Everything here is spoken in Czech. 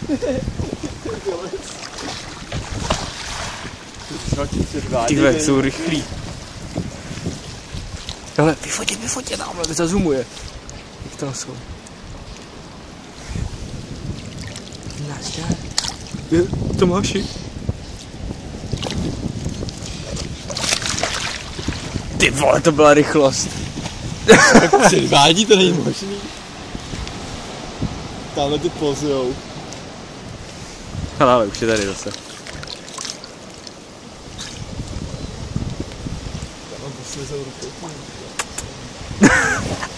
Ty jsou rychlí. Ale vyfotě tamhle, zazumuje. Jak tam jsou. Nazdar. Tomáši. Ty vole, to byla rychlost. Předvádí, to není možný. Tamhle ty pozujou. Ale už je tady zase. Tam poslizou rukou.